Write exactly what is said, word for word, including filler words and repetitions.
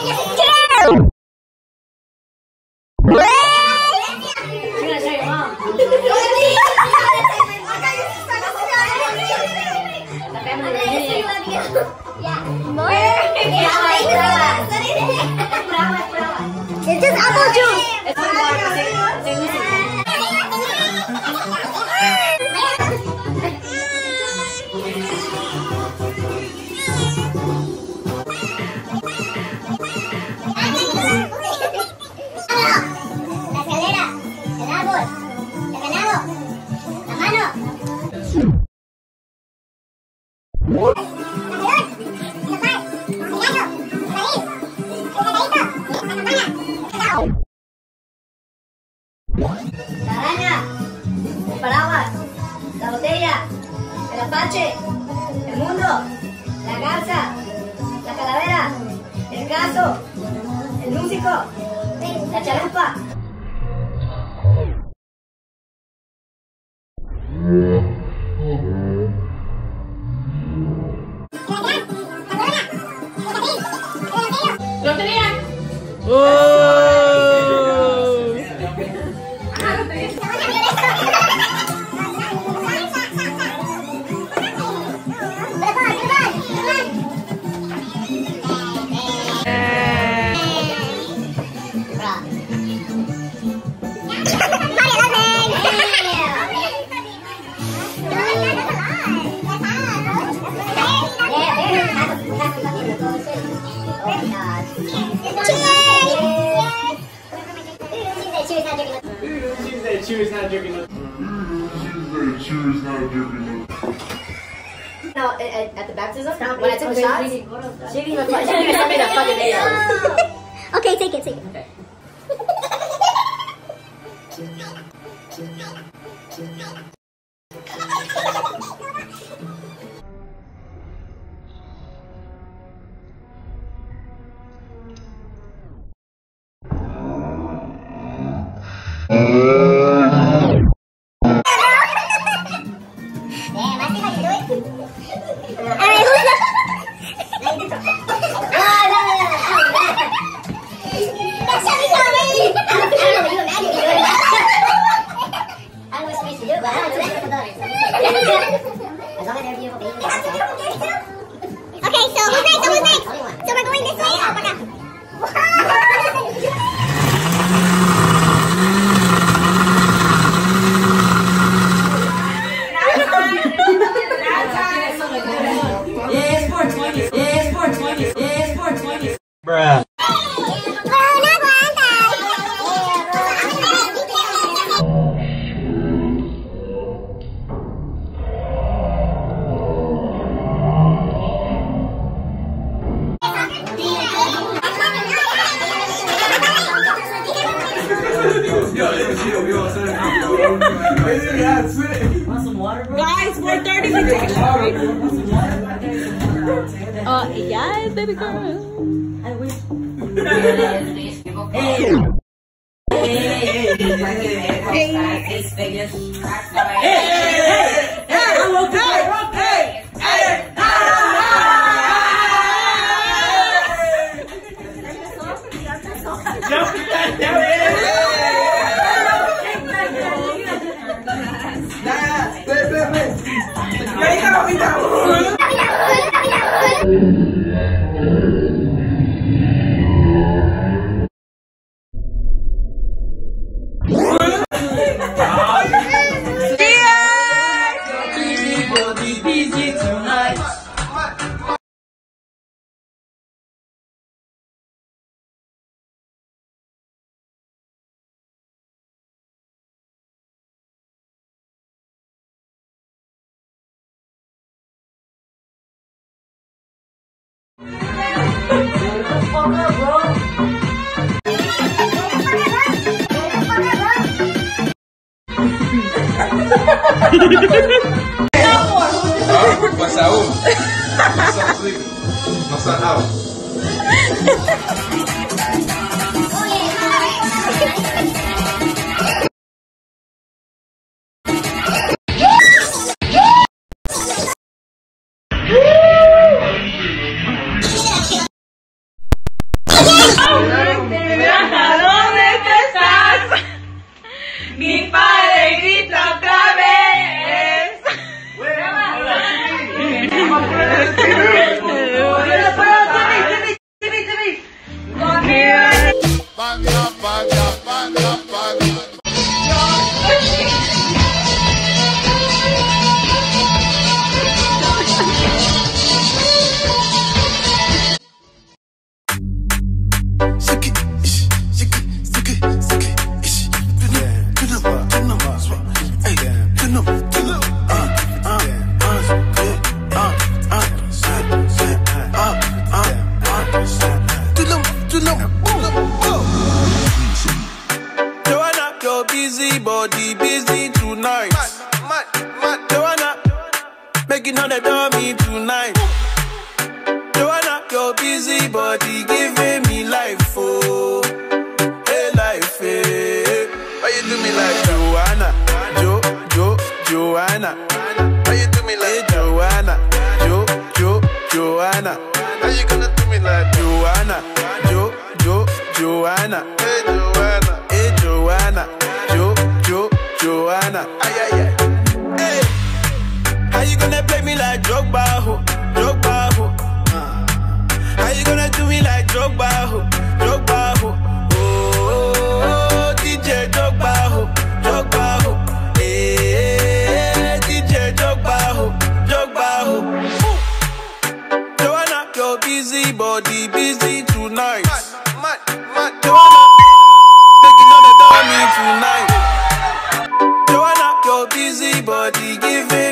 It's just apple juice. La escalera, el árbol, el venado, la mano. La araña, el paraguas, la botella, el apache, el mundo, la garza, la calavera, el caso, el músico, la chalupa. ¿Lo tenían? ¡Oh! Cheers, not drinking it. Cheers, not drinking it. No, at, at the baptism, when I took the shots, she didn't even, she didn't even send me the fucking video. Okay, take it, take it. Okay. Okay, so who's next? So who's next? So we're going this way? Oh, para. Yeah, it's four twenty. Yeah, it's four twenty. Yeah, it's four twenty. Bruh. Want some water, bro? Guys, four thirty. Uh, yes, baby girl. Hey. Hey. Mas saúde. Nossa aula. Yeah! Joanna, your busy body busy tonight. Mad, mad, mad. Joanna, making all the dummy tonight. Joanna, your busy body giving me life, oh, hey life, hey. Why you do me like Joanna, Jo, Jo, Joanna? Why you do me like Joanna, Jo, Jo, Joanna? How you gonna do me like Joanna, Jo, Jo, Joanna? Hey Joanna, hey Joanna, Jo, Jo, Joanna. Ay ay ay. Hey, how you gonna play me like Drogba, ho, Drogba, ho? How you gonna do me like Drogba, ho, Drogba, ho? Oh, D J Drogba, ho, Drogba, ho. Hey, D J Drogba, ho, Drogba, ho. Joanna, your busy body busy tonight. Mad, mad, mad. Joanna, making all the dummy tonight. Joanna, your busy body giving